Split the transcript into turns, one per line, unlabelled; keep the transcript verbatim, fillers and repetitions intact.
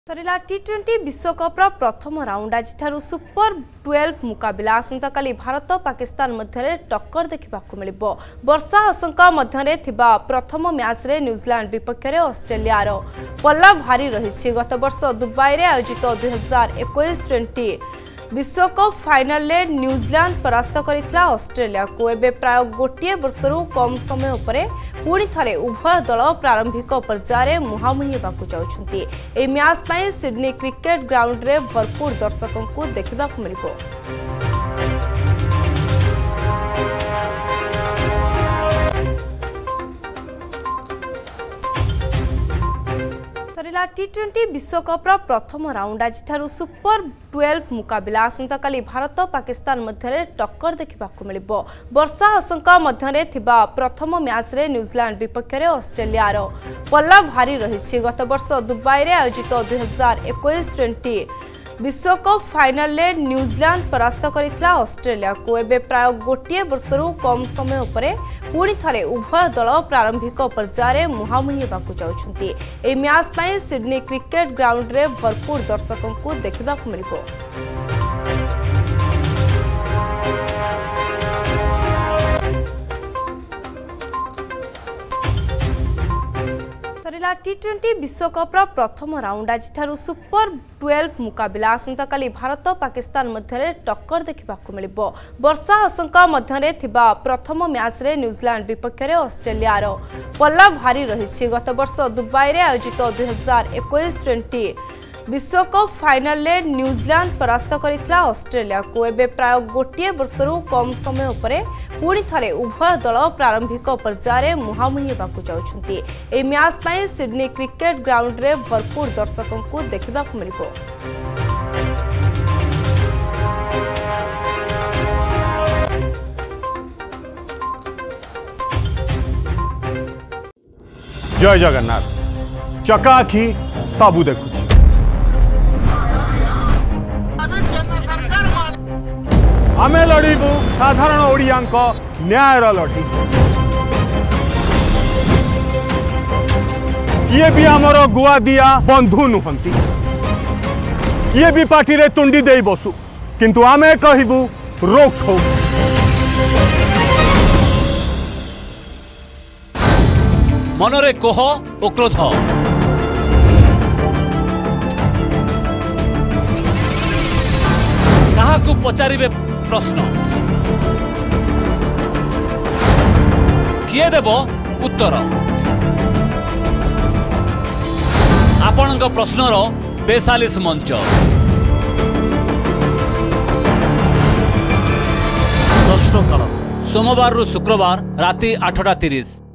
सरिला T twenty विश्वकप्र प्रथम round आज super twelve मुकाबला आसंता काली भारत पाकिस्तान मध्य टक्कर देखा मिल वर्षा आशंका मध्य प्रथम मैच रे न्यूजीलैंड विपक्ष में ऑस्ट्रेलिया पल्ला भारी रही गत वर्ष दुबई में आयोजित दुई हजार इक्कीस ट्वेंटी विश्वकप फाइनल ले न्यूजीलैंड परास्त करथिला ऑस्ट्रेलिया को एबे प्राय गोटे वर्षरु कम समय उपरे पुणी थरे उभय दल प्रारंभिक पर्यायर मुहांमुही हेबाकु जाउछन्ती। ए मैच पई सिडनी क्रिकेट ग्राउंड रे भरपूर दर्शकों को देखिबाकु मिलिबो। सरिला टी ट्वेंटी विश्वकप्र प्रथम राउंड आज सुपर ट्वेल्व मुकाबला आसंता काली भारत पाकिस्तान मध्य टक्कर देखा मिल वर्षा आशंका मध्य प्रथम मैच रे न्यूजीलैंड विपक्ष में ऑस्ट्रेलिया पल्ला भारी रही गत वर्ष दुबई में आयोजित दुई हजार इक्कीस ट्वेंटी विश्वकप फाइनल ले न्यूजीलैंड परास्त करथिला ऑस्ट्रेलिया को एबे प्राय गोटे वर्षरु कम समय उपरे पुणी थरे उभय दल प्रारंभिक पर्यायर मुहांमुही हेबाकु जाउछन्ती। ए मैच पई सिडनी क्रिकेट ग्राउंड रे भरपूर दर्शकों को देखिबाकु मिलिबो। सरिला टी ट्वेंटी विश्वकप्र प्रथम राउंड आज सुपर ट्वेल्व मुकाबला आसंता काली भारत पाकिस्तान मध्य टक्कर देखा मिल वर्षा आशंका मध्य प्रथम मैच रे न्यूजीलैंड विपक्ष में ऑस्ट्रेलिया पल्ला भारी रही गत वर्ष दुबई में आयोजित दुई हजार इक्कीस ट्वेंटी विश्वकप फाइनल ले न्यूजीलैंड परास्त करथिला ऑस्ट्रेलिया को एबे प्राय गोटे वर्षरु कम समय उपरे पुणी थरे उभय दल प्रारंभिक पर्यायर मुहांमुही हेबाकु जाउछन्ती। ए मैच पई सिडनी क्रिकेट ग्राउंड रे भरपूर दर्शकों को देखिबाकु मिलिबो।
जय जगन्नाथ चकाखी सबू देखुची आमे लड़ीबू साधारण ओडियांक न्यायर लड़ी किए भी आमर गुआ दिया बंधु नुहंती किए भी पार्टी रे तुंडी दे बसु किंतु आमे कहबू रोक ठोक
मनरे कोह ओ क्रोध काहाकू पचारिबे प्रश्न किए देव उत्तर आपणक प्रश्नर बेचालीस मंच प्रश्नकाल सोमवार रु शुक्रवार राति आठटा तीस।